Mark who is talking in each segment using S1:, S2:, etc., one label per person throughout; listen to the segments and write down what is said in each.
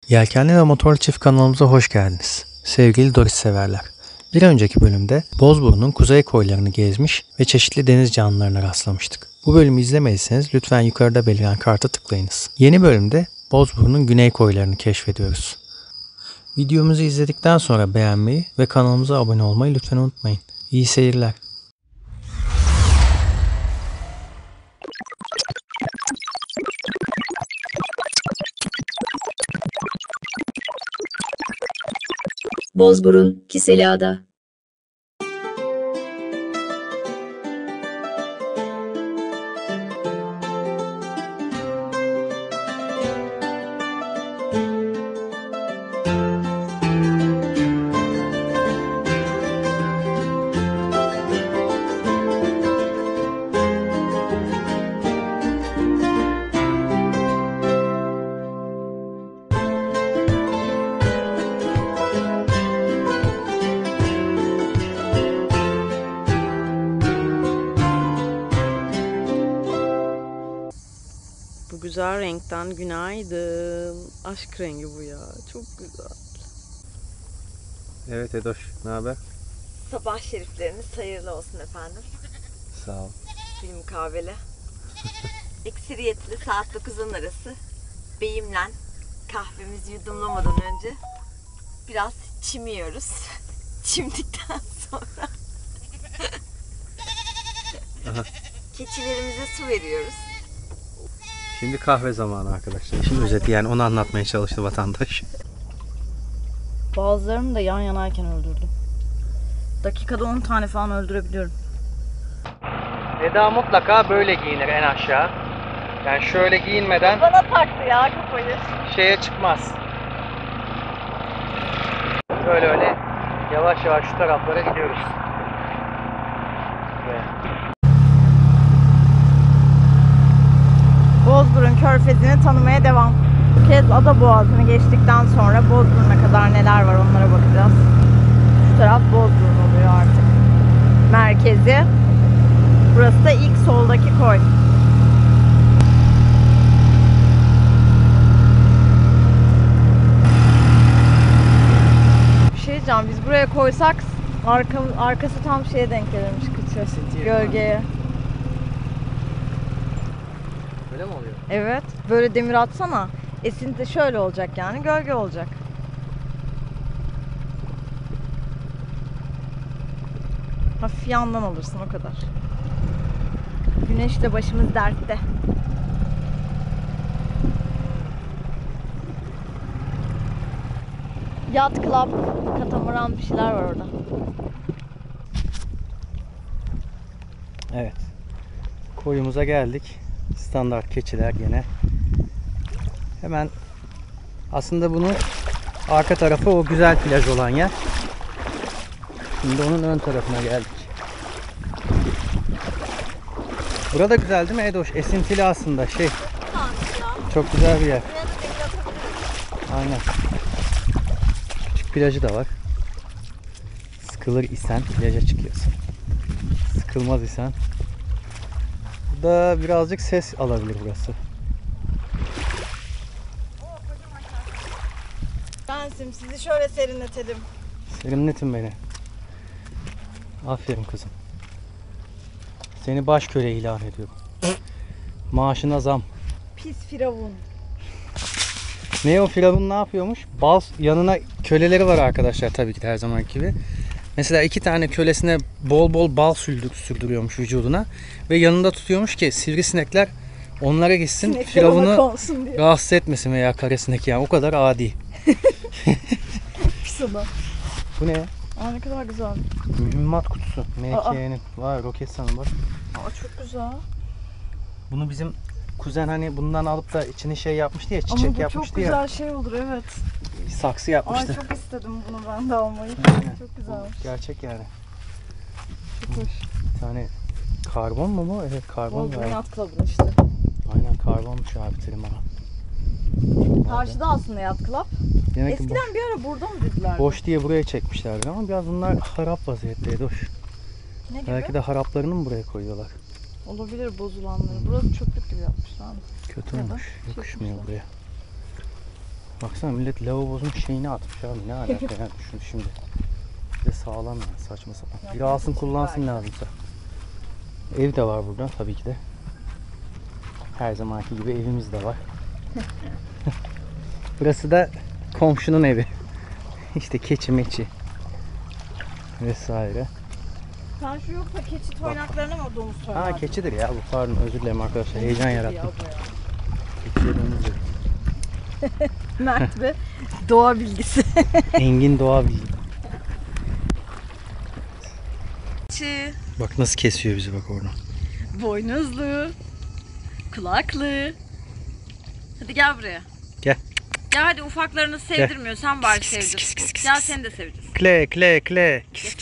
S1: Yelkenli ve Motorlu Çift kanalımıza hoş geldiniz. Sevgili Doris severler. Bir önceki bölümde Bozburun'un kuzey koylarını gezmiş ve çeşitli deniz canlılarına rastlamıştık. Bu bölümü izlemediyseniz lütfen yukarıda beliren karta tıklayınız. Yeni bölümde Bozburun'un güney koylarını keşfediyoruz. Videomuzu izledikten sonra beğenmeyi ve kanalımıza abone olmayı lütfen unutmayın. İyi seyirler.
S2: Bozburun, Kiseliada.
S3: Bu güzel renkten günaydın. Aşk rengi bu ya. Çok güzel.
S1: Evet Edoş, ne haber?
S3: Sabah şerifleriniz hayırlı olsun efendim.
S1: Sağ ol.
S3: Film kahveli. Ekseriyetli saat 9-10 arası. Beyimle kahvemizi yudumlamadan önce biraz çimiyoruz. Çimdikten sonra keçilerimize su veriyoruz.
S1: Şimdi kahve zamanı arkadaşlar. İşin özeti yani onu anlatmaya çalıştı vatandaş.
S3: Bazılarını da yan yanayken öldürdüm. Dakikada 10 tane falan öldürebiliyorum.
S1: Eda mutlaka böyle giyinir en aşağı. Yani şöyle giyinmeden
S3: Bana taktı ya kafayı.
S1: şeye çıkmaz. Böyle öyle yavaş yavaş şu taraflara gidiyoruz.
S3: Bozburun Körfezi'ni tanımaya devam. Bu kez Ada Boğazı'nı geçtikten sonra Bozburun'a kadar neler var onlara bakacağız. Şu taraf Bozburun oluyor artık. Merkezi. Burası da ilk soldaki koy. Bir şey diyeceğim, biz buraya koysak arkası tam şeye denk gelirmiş, kıçı. Gölgeye.
S1: Öyle mi oluyor?
S3: Evet. Böyle demir atsana. Esinti şöyle olacak yani. Gölge olacak. Hafif yandan alırsın o kadar. Güneşle başımız dertte. Yacht Club, katamaran bir şeyler var orada.
S1: Evet. Koyumuza geldik. Standart keçiler gene. Hemen aslında bunun arka tarafı o güzel plaj olan yer. Şimdi onun ön tarafına geldik. Burada güzel değil mi Edoş? Esintili aslında şey. Çok güzel bir yer. Aynen. Küçük plajı da var. Sıkılır isen plaja çıkıyorsun. Sıkılmaz isen. Burada birazcık ses alabilir burası.
S3: Bensim, sizi şöyle serinletelim.
S1: Serinletin beni. Aferin kızım. Seni baş köle ilan ediyorum. Maaşına zam.
S3: Pis firavun.
S1: Ne o firavun ne yapıyormuş? Bal yanına köleleri var arkadaşlar tabii ki de her zamanki gibi. Mesela 2 tane kölesine bol bol bal sürdürüyormuş vücuduna ve yanında tutuyormuş ki sivrisinekler onlara gitsin,
S3: Sinekler
S1: firavunu rahatsız etmesin veya karesinek yani o kadar adi.
S3: Pis adam.
S1: Bu ne?
S3: Aa, ne kadar güzel.
S1: Mühimmat kutusu. MK'nin. Vay roket sanı bak.
S3: Aa, çok güzel.
S1: Bunu bizim kuzen hani bundan alıp da içini şey yapmıştı ya, çiçek
S3: Ama bu
S1: yapmıştı
S3: çok
S1: ya.
S3: güzel şey olur, evet.
S1: Saksı yapmıştı.
S3: Ay çok istedim bunu ben de almayı.
S1: Aynen.
S3: Çok güzelmiş.
S1: Gerçek yani.
S3: Çok hoş.
S1: Bir tane karbon mu bu? Evet karbon
S3: Bozburun
S1: galiba.
S3: Yacht Club'ın işte.
S1: Aynen karbonmuş abi trimana.
S3: Karşıda aslında Yacht Club.
S1: Demek ki
S3: Eskiden bir ara burada mı dediler?
S1: boş diye buraya çekmişlerdi ama biraz bunlar harap vaziyetteydi hoş.
S3: Ne gibi?
S1: Belki de haraplarını mı buraya koyuyorlar?
S3: Olabilir bozulanları. Burası çöplük gibi yapmışlar.
S1: Kötü
S3: Ya da
S1: olmuş. Yakışmıyor buraya. Baksana millet lavabozun şeyini atmış abi. Ne alaka yani şimdi. Bir de sağlam yani, saçma sapan. Biri alsın kullansın lazımsa. Ev de var burada tabii ki de. Her zamanki gibi evimiz de var. Burası da komşunun evi. İşte keçi meçi vesaire.
S3: Sen şu yoksa keçi toynaklarına mı domuz
S1: Ha
S3: toynağı?
S1: keçidir ya bu, pardon, özür dilerim arkadaşlar, heyecan yarattım. Keçiye domuz yok.
S3: Mert ve doğa bilgisi.
S1: Engin doğa bilgi.
S3: Keçi,
S1: Bak nasıl kesiyor bizi, bak oradan.
S3: boynuzlu, kulaklı. Hadi gel buraya.
S1: Gel.
S3: Ya hadi, ufaklarını sevdirmiyor. Sen bari sevdir. Gel seni de seveceğiz.
S1: Kle kle kle.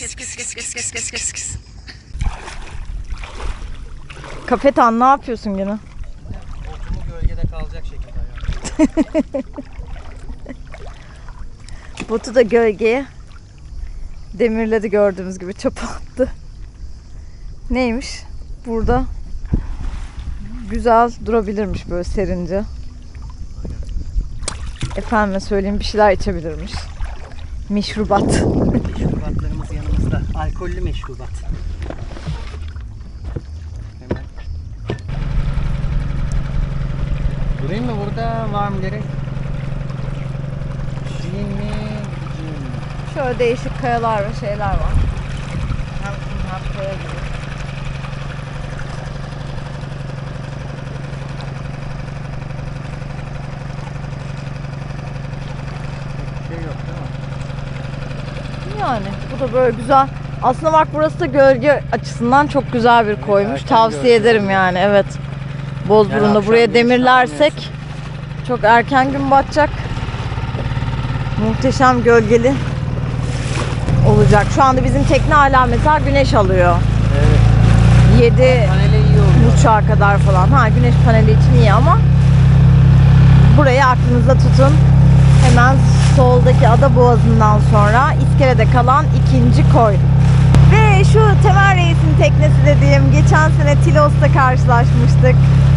S1: Kafetan ne yapıyorsun gene? Otumu gölgede kalacak şekilde ya.
S3: Botu da gölgeye demirledi, gördüğümüz gibi çöpe attı. Neymiş? Burada güzel durabilirmiş böyle serince. Efendime söyleyeyim, bir şeyler içebilirmiş. Meşrubat.
S1: Meşrubatlarımız yanımızda. Alkollü meşrubat. Hemen. Durayım mı burada? Var mı gerek? Gideyim mi?
S3: Şöyle değişik kayalar ve şeyler var. Hem kum hem kaya gibi. Yani bu da böyle güzel. Aslında bak, burası da gölge açısından çok güzel bir koymuş.
S1: erken
S3: Tavsiye
S1: gölge
S3: ederim yani. Evet. Bozburun'da
S1: akşam
S3: buraya
S1: güneş
S3: demirlersek çok erken gün batacak. Muhteşem gölgeli olacak. Şu anda bizim tekne hala mesela güneş alıyor.
S1: Evet.
S3: 7
S1: Panele iyi oluyor.
S3: buçuğa kadar falan. Ha, güneş paneli için iyi ama burayı aklınızda tutun. Hemen soldaki ada boğazından sonra iskelede kalan ikinci koy. Ve şu Temel Reis'in teknesi dediğim, geçen sene Tilos'ta karşılaşmıştık.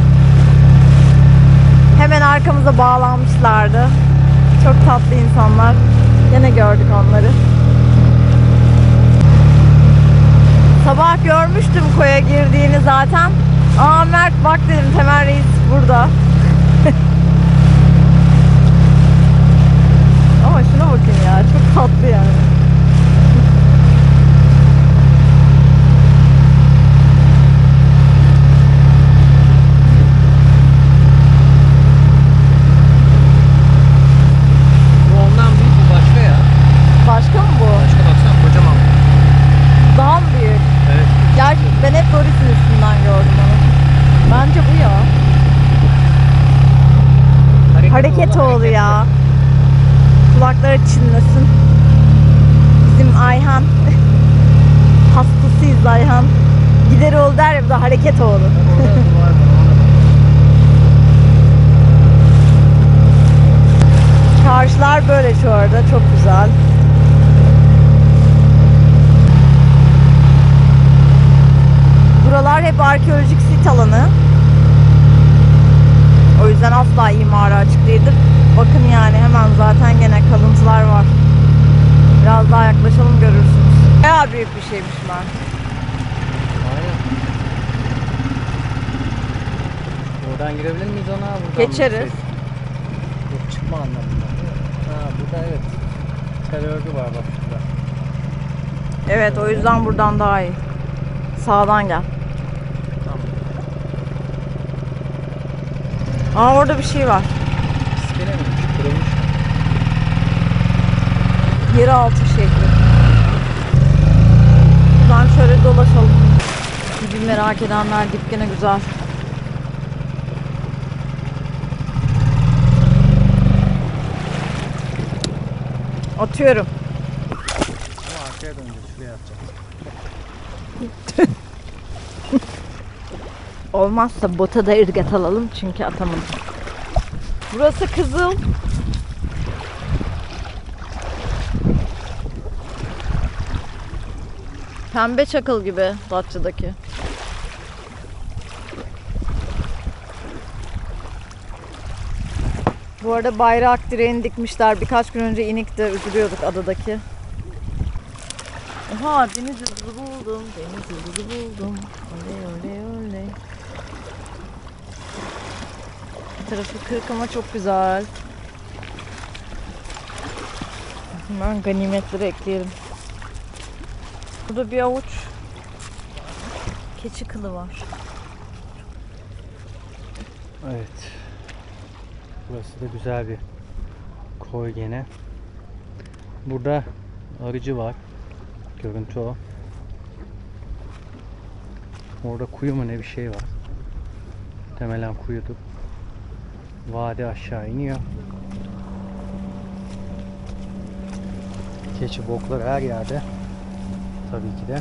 S3: Hemen arkamıza bağlanmışlardı. Çok tatlı insanlar. Yine gördük onları. Sabah görmüştüm koya girdiğini zaten. Aa Mert bak dedim, Temel Reis burada. Ama şuna bakın ya, çok tatlı yani.
S1: Bu ondan büyük, bu başka ya.
S3: Başka mı bu?
S1: Başka, baksana kocaman.
S3: Daha mı büyük?
S1: Evet.
S3: Gerçi ben hep Doris'in üstünden gördüm onu. Bence bu ya. Hareket oğlu ya. Kulakları çınlasın. Bizim Ayhan. Hastasıyız Ayhan. Gider oğlu der ya, bu da hareket oğlu. Çarşılar böyle şu arada, çok güzel. Buralar hep arkeolojik sit alanı. O yüzden asla imara açık değildir. Bakın yani hemen zaten gene kalıntılar var. Biraz daha yaklaşalım, görürsünüz. Bayağı büyük bir şeymiş ben.
S1: Aynen. Buradan girebilir miyiz ona? Buradan
S3: Geçeriz.
S1: Yok, çıkma anlamında. Ha, burada evet. Tel örgü var bak şurada.
S3: Evet, o yüzden buradan daha iyi. Sağdan gel.
S1: Tamam.
S3: Aa, orada bir şey var.
S1: İskele miymiş? Kırılmış.
S3: Yeraltı şehri. Buradan şöyle dolaşalım. Bir merak edenler, dip gene güzel. Atıyorum.
S1: Ama arkaya döneceğiz. Şuraya atacağız.
S3: Olmazsa bota da ırgat alalım çünkü atamadım. Burası Kızıl. Pembe çakıl gibi Datça'daki. Bu arada bayrak direğini dikmişler. Birkaç gün önce inik de üzülüyorduk adadaki. Oha, deniz yıldızı buldum. Deniz yıldızı buldum. Oley oley oley. Bir tarafı kırık ama çok güzel. Hemen ganimetleri ekleyelim. Burada bir avuç keçi kılı var.
S1: Evet. Burası da güzel bir koy gene. Burada arıcı var. Görüntü o. Orada kuyu mu ne bir şey var. Muhtemelen kuyudur. Vadi aşağı iniyor. Keçi boklar her yerde. Tabii ki de.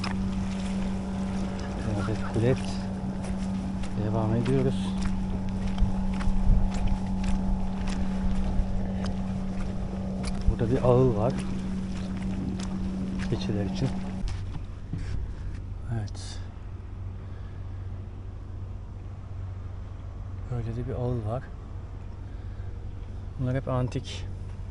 S1: Evet, kulet. Devam ediyoruz. Burada bir ağıl var. Keçiler için. Evet. Böyle de bir ağıl var. Bunlar hep antik.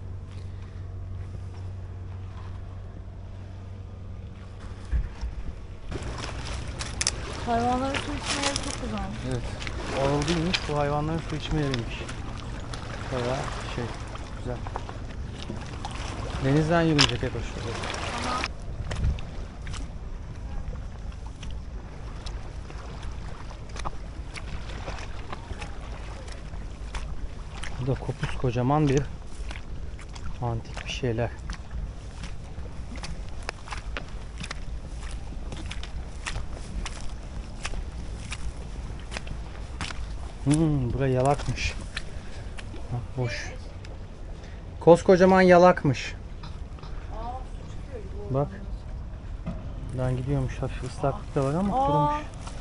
S3: Hayvanların su içme yeri çok güzel.
S1: Evet. Ağıl değilmiş, bu hayvanların su içme yeriymiş. Bayağı güzel. Denizden yürünecek hep hoşçakalın. Bu da kopuz kocaman bir antik bir şeyler. Burası yalakmış. Bak boş. Koskocaman yalakmış. Bak. Buradan gidiyormuş. Hafif ıslaklık da var ama kurumuş.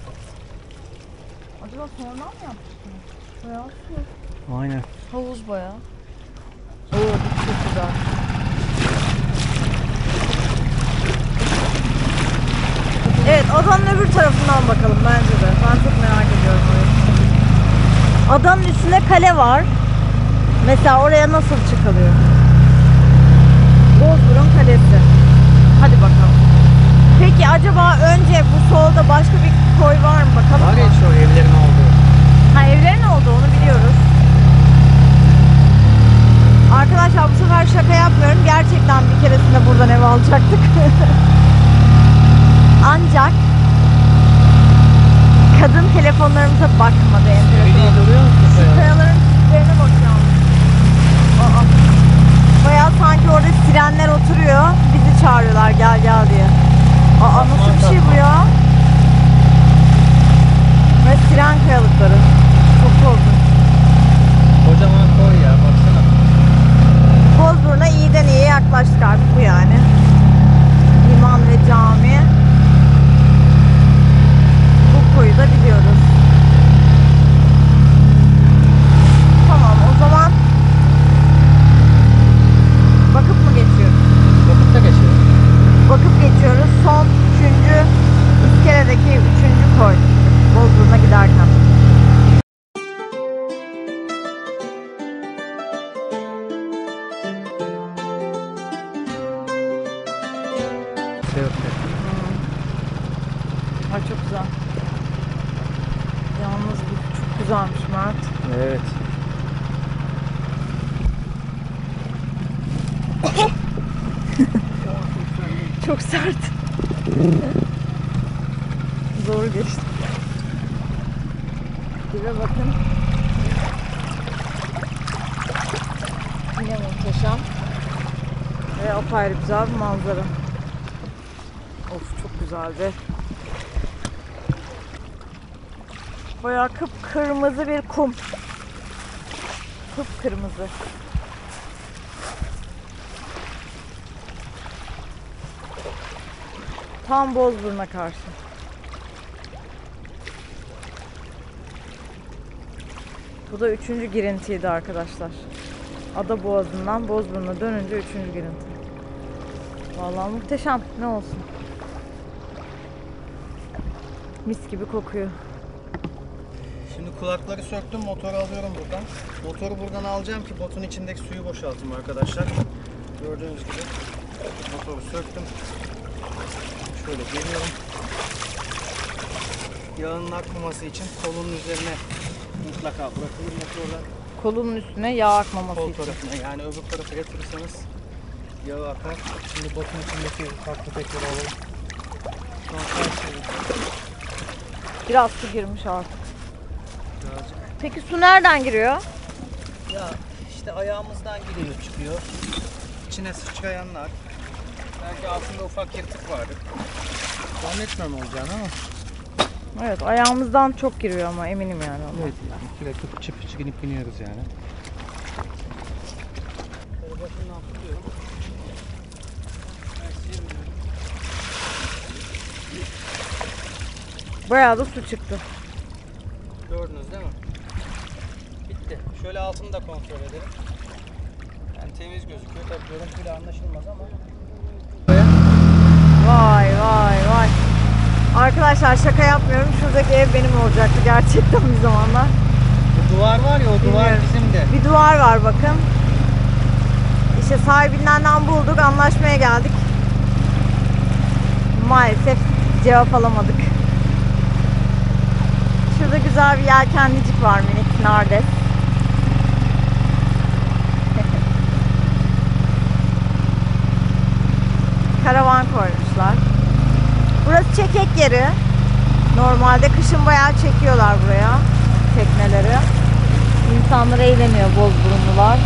S3: Acaba sonradan mı yapmışsın? Bayağı su.
S1: Aynen.
S3: Havuz bayağı. Oo, bu çok güzel. Evet, adanın öbür tarafından bakalım bence de. Ben çok merak ediyorum orayı. Adanın üstünde kale var. Mesela oraya nasıl çıkılıyor? Bozburun Kalesi. Hadi bakalım. Peki acaba önce bu solda başka bir koy var mı bakalım?
S1: Var ya şu evlerin olduğu.
S3: Ha, evlerin olduğu, onu biliyoruz. Arkadaşlar bu sefer şaka yapmıyorum. Gerçekten bir keresinde buradan ev alacaktık. Ancak kadın telefonlarımıza bakmadı. Şu kayaların tiplerine bakıyorum. Aa. Bayağı sanki orada sirenler oturuyor. Bizi çağırıyorlar gel gel diye. Aa, nasıl bir şey bu ya? Ve siren kayalıkları. Çok korkunç.
S1: Kocaman koy ya, baksana.
S3: Bozburun'a iyiden iyiye yaklaştık artık, bu yani. Liman ve cami. Bu koyu da biliyoruz. Tamam, o zaman bakıp mı geçiyoruz?
S1: Bakıp da geçiyoruz.
S3: Bakıp geçiyoruz. Son 3. İskele'deki 3. koy. Bozburun'a giderken. Ay çok güzel. Yalnız bu çok güzelmiş Mert.
S1: Evet.
S3: Çok sert. Zor geçti. Dibe bakın. Yine muhteşem. Ve apayrı güzel bir manzara. Of, çok güzel be. Bayağı kıpkırmızı bir kum. Kıpkırmızı. Tam Bozburun'a karşı. Bu da 3. girintiydi arkadaşlar. Ada Boğazı'ndan Bozburun'a dönünce 3. girinti. Vallahi muhteşem. Ne olsun. Mis gibi kokuyor.
S1: Şimdi kulakları söktüm, motoru alıyorum buradan. Motoru buradan alacağım ki botun içindeki suyu boşaltayım arkadaşlar. Gördüğünüz gibi motoru söktüm. Şöyle geliyorum. Yağın akmaması için kolunun üzerine mutlaka bırakılır motorla.
S3: Kolunun üstüne yağ akmaması
S1: Kol
S3: için.
S1: tarafına, yani öbür tarafa yatırırsanız yağı akar. Şimdi botun içindeki farklı tekleri alalım.
S3: Biraz su girmiş artık.
S1: Birazcık.
S3: Peki su nereden giriyor?
S1: Ya işte ayağımızdan giriyor çıkıyor. İçine sıçrayanlar. Belki altında ufak yırtık vardır. Zannetmem olacağını ama.
S3: Evet, ayağımızdan çok giriyor ama eminim yani ondan.
S1: Evet yani sürekli fıçı fıçı inip biniyoruz yani. Başından tutuyorum.
S3: Bayağı da su çıktı.
S1: Gördünüz değil mi? Bitti. Şöyle altını da kontrol edelim. Yani temiz gözüküyor. Tabii görüntüyle anlaşılmaz ama.
S3: Vay vay vay. Arkadaşlar şaka yapmıyorum. Şuradaki ev benim olacaktı gerçekten bir zamanlar.
S1: Bu duvar var ya, o duvar
S3: Bilmiyorum.
S1: bizim de.
S3: Bir duvar var bakın. İşte sahibinden bulduk, anlaşmaya geldik. Maalesef cevap alamadık. Şurada güzel bir yelkenlicik var, minik nardes. Karavan koymuşlar. Burası çekek yeri. Normalde kışın bayağı çekiyorlar buraya tekneleri. İnsanlar eğleniyor, Bozburunlular.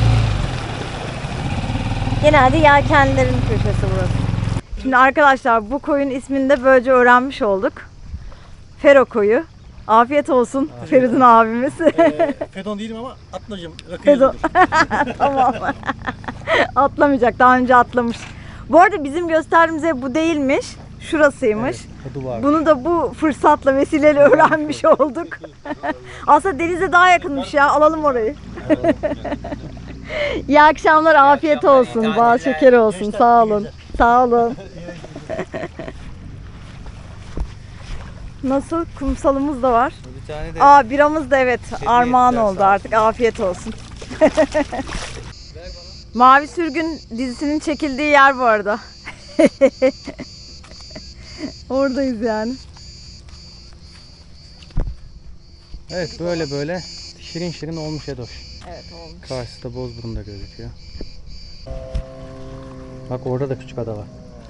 S3: Genelde yelkenlerin köşesi burası. Şimdi arkadaşlar bu koyun ismini de böylece öğrenmiş olduk. Fero koyu. Afiyet olsun Feridun abimiz.
S1: Fedon değilim ama atlayacağım.
S3: Fedon. Tamam. Atlamayacak. Daha önce atlamış. Bu arada bizim gösterdiğimiz ev bu değilmiş. Şurasıymış.
S1: Evet,
S3: bunu da bu fırsatla, vesileyle öğrenmiş olduk. Aslında denize daha yakınmış ya. Alalım orayı. İyi akşamlar. Afiyet olsun. Bal şekeri olsun. Sağ olun. Sağ olun. Nasıl? Kumsalımız da var.
S1: Bir tane de
S3: Aa, biramız da evet armağan
S1: ettiler,
S3: oldu
S1: sağ
S3: artık. Afiyet olsun. Mavi Sürgün dizisinin çekildiği yer bu arada. Oradayız yani.
S1: evet, böyle şirin şirin olmuş Edoş.
S3: Evet, olmuş.
S1: Karşıda Bozburun da gözüküyor. Bak orada da küçük ada var.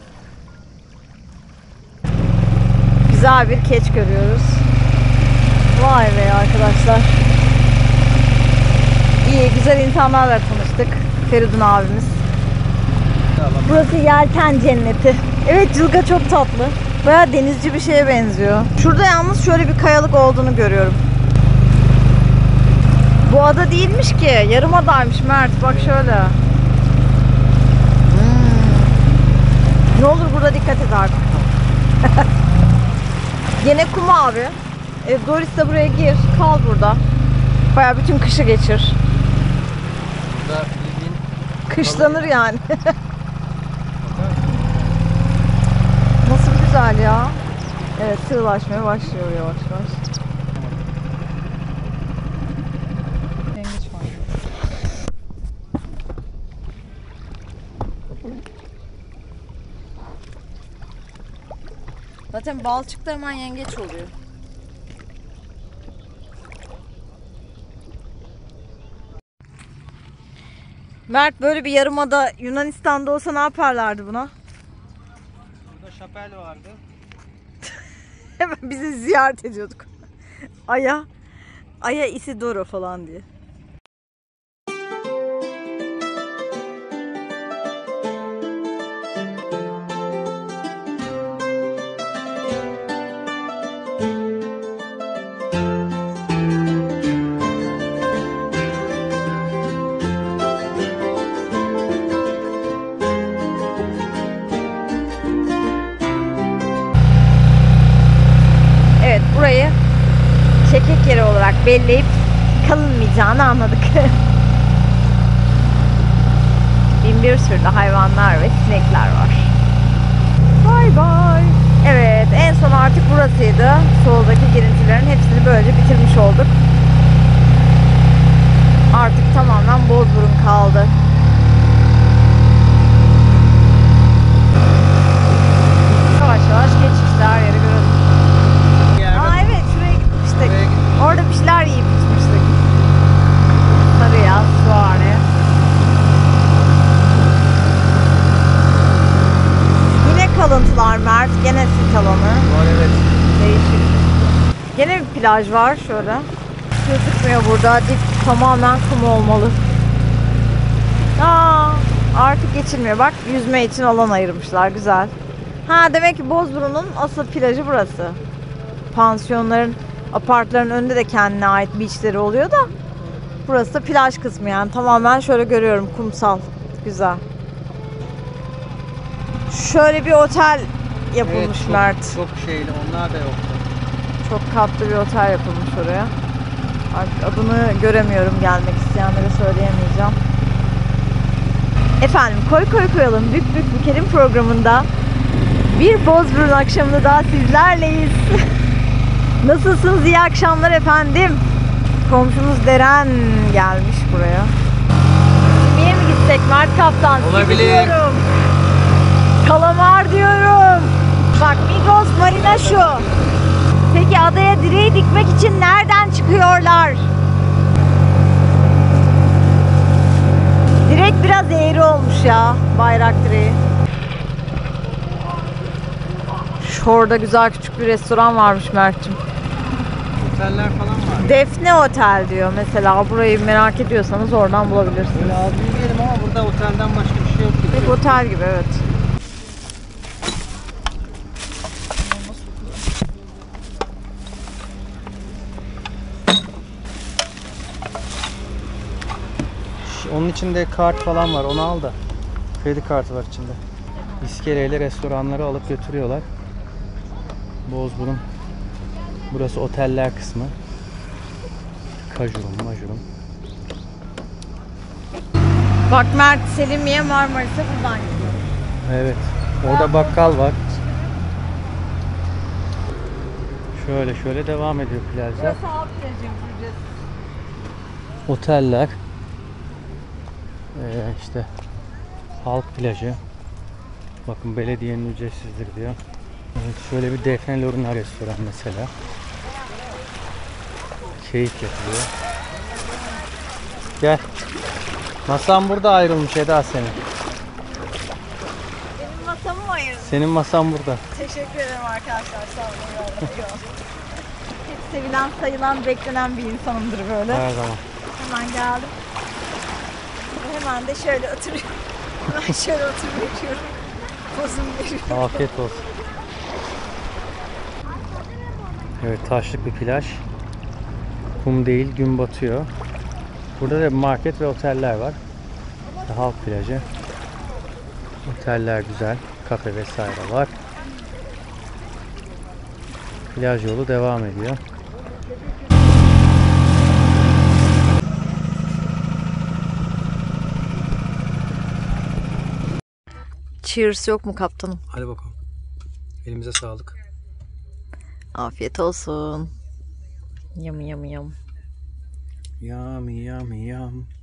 S3: Güzel bir keç görüyoruz. Vay be arkadaşlar. İyi, güzel insanlarla tanıştık. Feridun abimiz. Burası yelken cenneti. Evet, cılga çok tatlı. Bayağı denizci bir şeye benziyor. Şurada yalnız şöyle bir kayalık olduğunu görüyorum. Bu ada değilmiş ki. Yarımadaymış Mert. Bak şöyle. Ne olur burada dikkat et artık. Gene kum abi. Doris de buraya gir. Kal burada. Bayağı bütün kışı geçir.
S1: Burada bildiğin
S3: Kışlanır yani. Nasıl güzel ya. Evet, sığlaşmaya başlıyor yavaş yavaş. Yengeç var. Zaten balçıkta hemen yengeç oluyor. Mert, böyle bir yarımada Yunanistan'da olsa ne yaparlardı buna?
S1: burada şapel vardı.
S3: Hemen bizi ziyaret ediyorduk. Aya Isidoro falan diye. Evet, burayı çekek yeri olarak belleyip kalınmayacağını anladık. Bin bir sürü hayvanlar ve sinekler var. Bay bay. Evet, en son artık burasıydı. Soldaki girintilerin hepsini böylece bitirmiş olduk. Artık tamamen Bozburun kaldı. Yavaş yavaş geç işte, her yeri görelim. Aa evet, şuraya gitmiştik. Orada bir şeyler yiyip içmiştik. Sarıya, Suare. Yine kalıntılar Mert. Gene sit alanı.
S1: Var evet.
S3: Değişik. Gene bir plaj var şöyle. Gözükmüyor burada. Dip tamamen kum olmalı. Aa, artık geçilmiyor. Bak, yüzme için alan ayırmışlar. Güzel. Ha, demek ki Bozburun'un asıl plajı burası. Pansiyonların, apartların önünde de kendine ait beachleri oluyor da burası da plaj kısmı yani. Tamamen şöyle görüyorum, kumsal. Güzel. Şöyle bir otel yapılmış
S1: Evet,
S3: Mert.
S1: çok şeyli, onlar da yoktu.
S3: Çok katlı bir otel yapılmış oraya. Artık adını göremiyorum, gelmek isteyenlere söyleyemeyeceğim. Efendim, Koy Koy Koyalım Bük Bük Bükelim programında bir Bozburun akşamında daha sizlerleyiz. Nasılsınız? İyi akşamlar efendim. Komşumuz Deren gelmiş buraya. Yemeğe mi gitsek Mert Kaptan?
S1: Olabilir.
S3: Diyorum. Kalamar diyorum. Bak, Migros Marina şu. Peki adaya direği dikmek için nereden çıkıyorlar? Direk biraz eğri olmuş ya, bayrak direği. Şurada güzel küçük bir restoran varmış Mert'cim.
S1: Oteller falan var.
S3: Defne Otel diyor mesela. Burayı merak ediyorsanız oradan bulabilirsiniz.
S1: Böyle az bilmeyelim ama burada otelden başka bir şey yok gibi.
S3: Pek otel gibi, evet.
S1: Onun içinde kart falan var, onu al da. Kredi kartı var içinde. İskeleyle restoranları alıp götürüyorlar. Bozburun. Burası oteller kısmı. Kajurum, majurum.
S3: Bak Mert, Selimiye Marmaris'e buradan gidiyor.
S1: Evet. Orada bakkal var. Şöyle şöyle devam ediyor plajlar.
S3: Burası halk plajıymış, ücretsiz.
S1: Oteller. İşte halk plajı. Bakın, belediyenin ücretsizdir diyor. Evet, şöyle bir Defne Lorna restoran mesela. Keyif yapılıyor. Gel. Masan burada ayrılmış Eda senin.
S3: Benim masamı mı ayırdın?
S1: Senin masan burada.
S3: Teşekkür ederim arkadaşlar, sağ olun. Hep sevilen, sayılan, beklenen bir insanımdır böyle.
S1: Her zaman.
S3: Hemen geldim. Hemen de şöyle oturuyorum. Hemen şöyle oturup geçiyorum. Pozumu veriyorum.
S1: Afiyet olsun. Evet, taşlık bir plaj. Kum değil, gün batıyor. Burada da market ve oteller var. İşte halk plajı. Oteller güzel. Kafe vesaire var. Plaj yolu devam ediyor.
S3: Cheers yok mu kaptanım?
S1: Hadi bakalım. Elimize sağlık.
S3: Afiyet olsun. Yum yum yum.
S1: Yum yum yum.